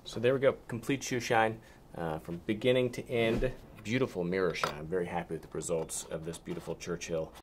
So there we go, complete shoe shine from beginning to end. Beautiful mirror shine. I'm very happy with the results of this beautiful Churchill